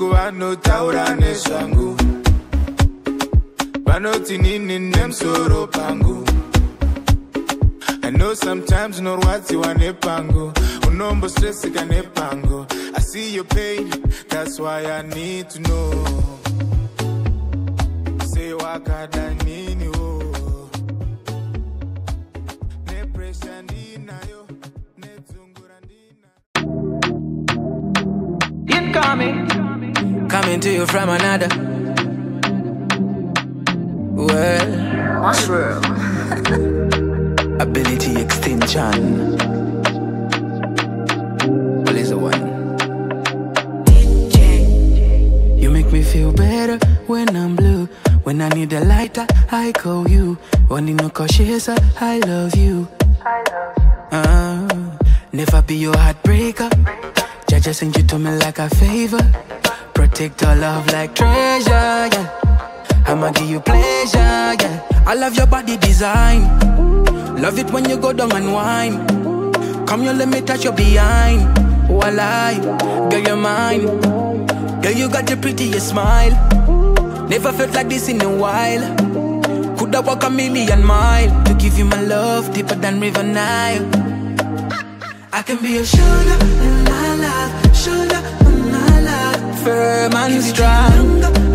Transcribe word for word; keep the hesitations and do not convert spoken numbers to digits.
usiku vano taura nezvangu. Vanoti nini nemsoro pangu. I know sometimes unorwadziwa nepangu, unombo stressika nepangu. I see your pain, that's why I need to know. Say wakada nini wo. Ne pressure ndina yo, ne zungura ndina. Incoming, coming to you from another world. Mushroom. Ability extension. Well, is the one. D J. You make me feel better when I'm blue. When I need a lighter, I call you. When you no cautious, I love you. I love you. Uh, never be your heartbreaker. Just send you to me like a favor. Protect our love like treasure, yeah. I'ma give you pleasure, yeah. I love your body design. Love it when you go down and whine. Come here, let me touch your behind. Oh, I lie, girl, you're mine. Girl, you got the prettiest smile. Never felt like this in a while. Coulda walk a million miles to give you my love deeper than River Nile. I can be your shoulder, la la, shoulder, la la. Firm and strong.